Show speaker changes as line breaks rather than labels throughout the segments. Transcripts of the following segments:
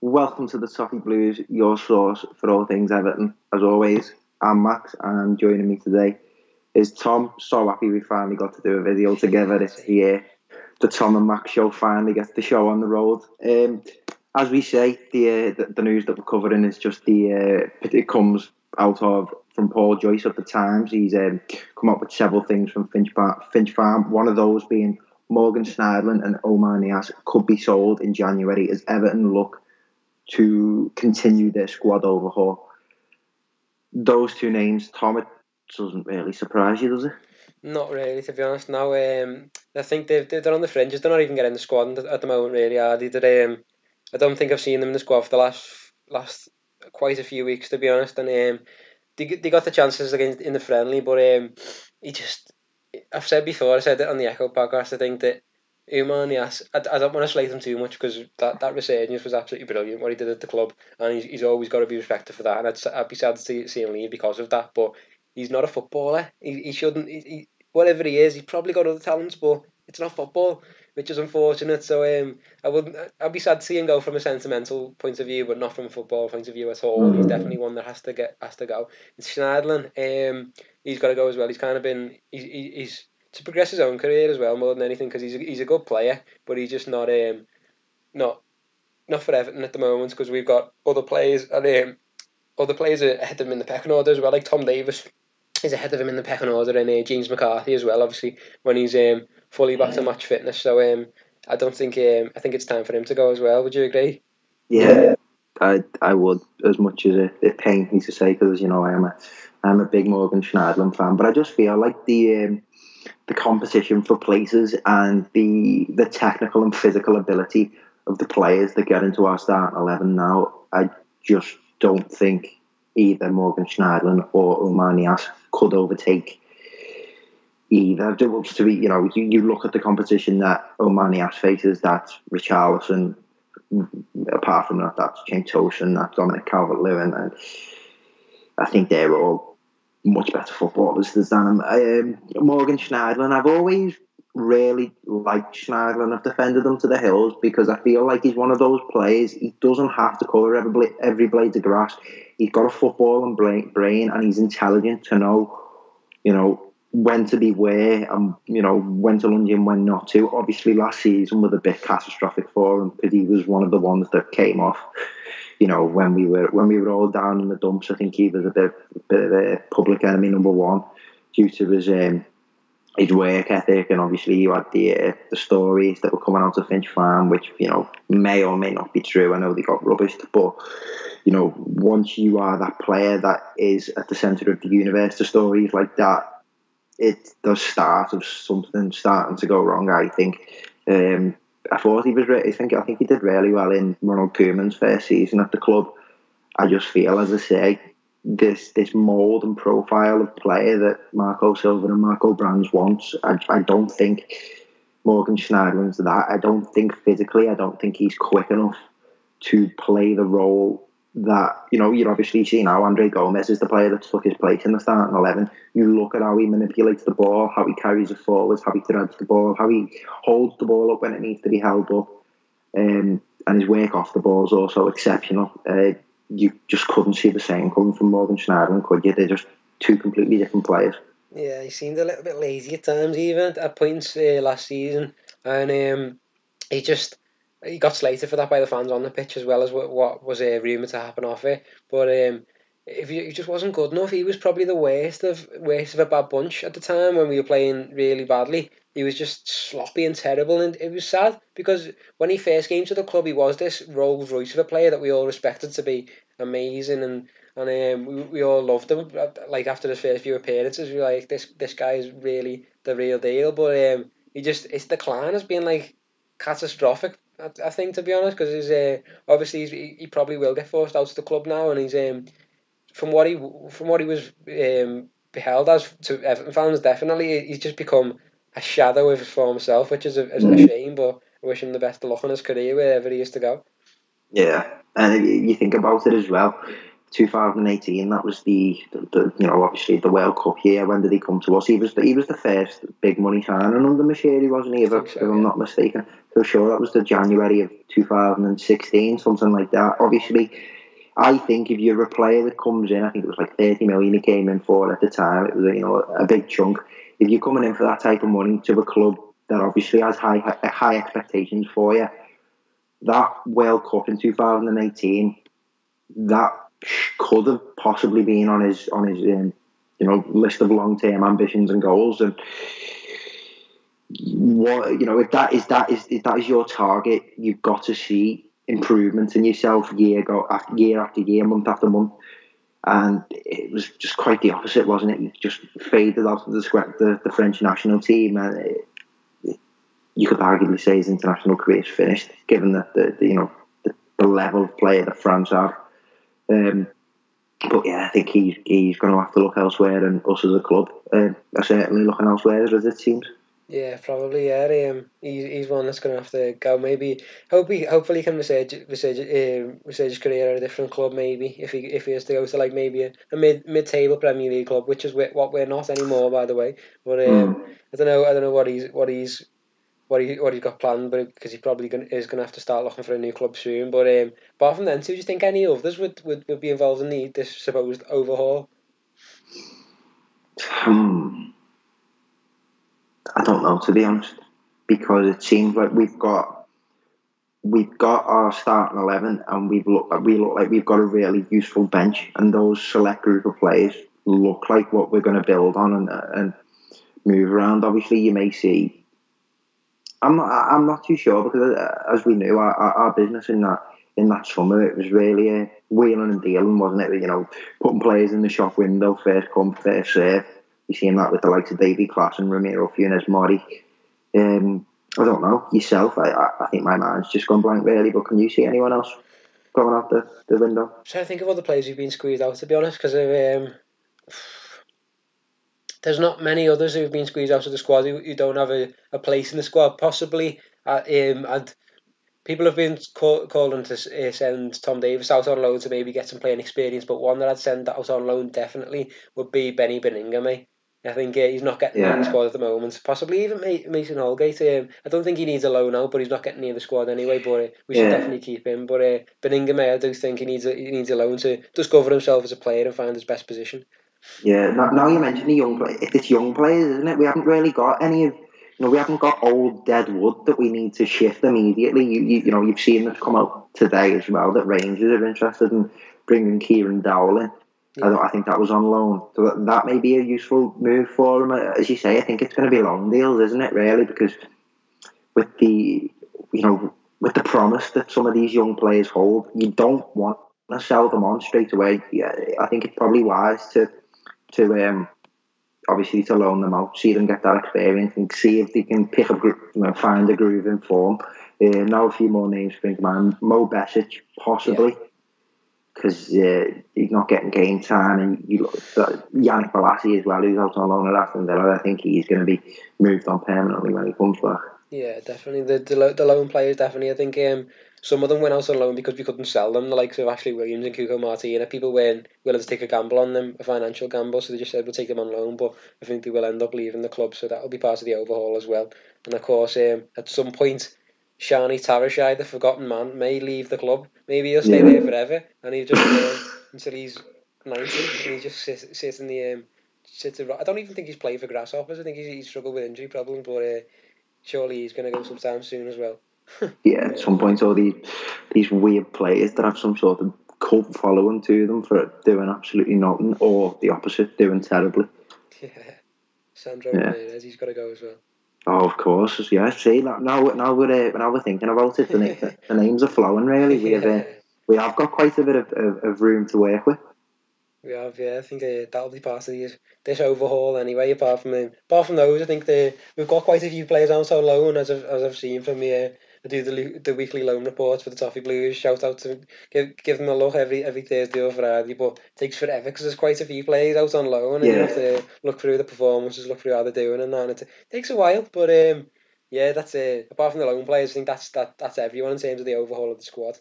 Welcome to the Toffee Blues, your source for all things Everton. As always, I'm Max, and joining me today is Tom. So happy we finally got to do a video together. It's the Tom and Max show finally gets the show on the road. As we say, the news that we're covering is just it comes out of from Paul Joyce of the Times. He's come up with several things from Finch Farm. One of those being Morgan Schneiderlin and Oumar Niasse could be sold in January as Everton look to continue their squad overhaul. Those two names, Tom, it doesn't really surprise you, does it?
Not really, to be honest. No, I think they're on the fringes. They're not even getting the squad at the moment, really, are they? I don't think I've seen them in the squad for the last quite a few weeks, to be honest. And they got the chances against in the friendly, but I've said before, I said it on the Echo podcast, I think that Oumar Niasse, I don't want to slate him too much because that resurgence was absolutely brilliant what he did at the club, and he's always got to be respected for that, and I'd be sad to see him leave because of that, but he's not a footballer. He shouldn't, whatever he is, he's probably got other talents, but it's not football, which is unfortunate. So I'd be sad to see him go from a sentimental point of view, but not from a football point of view at all. He's definitely one that has to go. And Schneiderlin, he's got to go as well. He's kind of been he's to progress his own career as well more than anything, because he's a good player, but he's just not for Everton at the moment, because we've got other players and other players are ahead of him in the pecking order as well, like Tom Davis is ahead of him in the pecking order, and James McCarthy as well, obviously, when he's fully back to match fitness. So I don't think I think it's time for him to go as well. Would you agree?
Yeah, I would, as much as it pains me to say, because I'm a big Morgan Schneiderlin fan, but I just feel like the competition for places and the technical and physical ability of the players that get into our starting 11 now, I just don't think either Morgan Schneiderlin or Oumar Niasse could overtake either. To be, you look at the competition that Oumar Niasse faces, that's Richarlison. Apart from that, that's James Tosin, that's Dominic Calvert-Lewin, and I think they're all much better footballers than him. Morgan Schneiderlin, I've always really liked Schneiderlin. I've defended him to the hills because I feel like he's one of those players. He doesn't have to colour every blade of grass. He's got a footballing brain, and he's intelligent to know, when to be where and, when to lunge in, when not to. Obviously, last season was a bit catastrophic for him because he was one of the ones that came off. When we were all down in the dumps, I think he was a bit of a public enemy number one due to his work ethic, and obviously you had the stories that were coming out of Finch Farm, which may or may not be true. I know they got rubbished, but once you are that player that is at the centre of the universe, the stories like that, it does start of something starting to go wrong. I think. I thought he was. I think he did really well in Ronald Koeman's first season at the club. I just feel, as I say, this mould and profile of player that Marco Silva and Marco Brands wants. I don't think Morgan Schneiderlin's that. I don't think physically. I don't think he's quick enough to play the role that you're obviously seeing now. Andre Gomez is the player that took his place in the starting 11. You look at how he manipulates the ball, how he carries it forwards, how he threads the ball, how he holds the ball up when it needs to be held up, and his work off the ball is also exceptional. You just couldn't see the same coming from Morgan Schneiderlin, could you? They're just two completely different players.
Yeah, he seemed a little bit lazy at times, even at points last season, and he got slated for that by the fans on the pitch, as well as what was rumoured to happen off it. But if he just wasn't good enough, he was probably the worst of a bad bunch at the time when we were playing really badly. He was just sloppy and terrible, and it was sad because when he first came to the club, he was this Rolls Royce of a player that we all respected to be amazing, and we all loved him. Like after his first few appearances, we were like, this guy is really the real deal. But his decline has been like catastrophic, I think, to be honest, because obviously he probably will get forced out of the club now, and he's from what he was beheld as to Everton fans, definitely he's just become a shadow of his former self, which is a shame. But I wish him the best of luck in his career wherever he is to go.
Yeah, and you think about it as well. 2018. That was the obviously the World Cup year. When did he come to us? He was the first big money signing under Moshiri, wasn't he? If I'm not mistaken. So sure, that was the January of 2016, something like that. Obviously, I think if you're a player that comes in, I think it was like 30 million he came in for at the time. It was a big chunk. If you're coming in for that type of money to a club that obviously has high expectations for you, that World Cup in 2018, that could have possibly been on his list of long-term ambitions and goals. And what if that is your target, you've got to see improvement in yourself year after year, month after month. And it was just quite the opposite, wasn't it? He just faded out of the French national team, and you could arguably say his international career is finished, given that the level of player that France have. But yeah, I think he's going to have to look elsewhere, and us as a club are certainly looking elsewhere, as it seems.
Yeah, probably. Yeah, he's one that's going to have to go. Maybe, hopefully, he can resurge his career at a different club. Maybe if he has to go to like maybe a mid-table Premier League club, which is what we're not anymore, by the way. But I don't know what he's got planned, but because he probably is going to have to start looking for a new club soon. But apart from them two, do you think any others would be involved in this supposed overhaul?
I don't know, to be honest, because it seems like we've got our starting 11, and we look like we've got a really useful bench, and those select group of players look like what we're going to build on and move around. Obviously, you may see. I'm not too sure, because as we knew, our business in that summer, it was really wheeling and dealing, wasn't it? Putting players in the shop window, first come, first serve. You're seeing that with the likes of Davy Klaas and Ramiro Funes Mori. I don't know, yourself, I think my mind's just gone blank, really, but can you see anyone else going out the window?
So I think of all the players who've been squeezed out, to be honest, because there's not many others who've been squeezed out of the squad who don't have a place in the squad, possibly. And people have been calling to send Tom Davies out on loan to maybe get some playing experience, but one that I'd send out on loan definitely would be Benny Beningame. I think he's not getting near the squad at the moment. Possibly even Mason Holgate. I don't think he needs a loan out, but he's not getting near the squad anyway. But we should definitely keep him. But Beningame, I do think he needs a loan to discover himself as a player and find his best position.
Yeah. Now you mentioned the young players. It's young players, isn't it? We haven't really got any of. We haven't got old dead wood that we need to shift immediately. You've seen this come out today as well, that Rangers are interested in bringing Kieran Dowell in. Yeah. I think that was on loan, so that may be a useful move for him. As you say, I think it's going to be long deals, isn't it? Really, because with the promise that some of these young players hold, you don't want to sell them on straight away. Yeah, I think it's probably wise to obviously to loan them out, see them get that experience, and see if they can pick up, find a groove in form. Now a few more names spring to mind. Mo Besic, possibly, because he's not getting game time, and Yannick Bolasie as well, who's out on loan at Aston Villa. I think he's going to be moved on permanently when he comes back.
Yeah, definitely. The loan players, definitely. I think some of them went out on loan because we couldn't sell them, the likes of Ashley Williams and Cuco Martina. People weren't willing to take a gamble on them, a financial gamble, so they just said we'll take them on loan. But I think they will end up leaving the club, so that'll be part of the overhaul as well. And of course, at some point, Shani Tarashai, the forgotten man, may leave the club. Maybe he'll stay there forever, and he'll just until he's 90, and he just sits in the I don't even think he's played for Grasshoppers. I think he's struggled with injury problems, but surely he's going to go sometime soon as well.
Yeah, at some point, all these weird players that have some sort of cult following to them for doing absolutely nothing, or the opposite, doing terribly.
Yeah, Sandro Ramirez, he's got to go as well.
Oh, of course, yeah. See, now we're thinking about it. The names are flowing. Really, we have got quite a bit of room to work with.
We have, yeah. I think that'll be part of this overhaul anyway. Apart from those, I think we've got quite a few players out on loan, as I've seen from I do the weekly loan reports for the Toffee Blues. Shout out to give them a look every Thursday or Friday, but it takes forever because there's quite a few players out on loan, and you have to look through the performances, look through how they're doing, and that. And it takes a while, but yeah, that's it. Apart from the loan players, I think that's everyone in terms of the overhaul of the squad.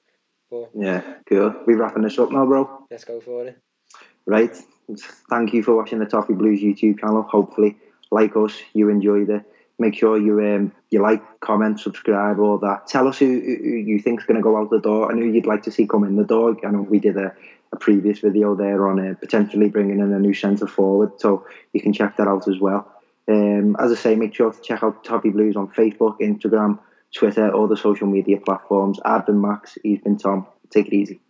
But
yeah, cool. We're wrapping this up now, bro.
Let's go for it.
Right. Thank you for watching the Toffee Blues YouTube channel. Hopefully, like us, you enjoyed it. Make sure you like, comment, subscribe, all that. Tell us who you think's going to go out the door and who you'd like to see come in the door. I know we did a previous video there on potentially bringing in a new centre forward, so you can check that out as well. As I say, make sure to check out Toffee Blues on Facebook, Instagram, Twitter, all the social media platforms. I've been Max, he's been Tom. Take it easy.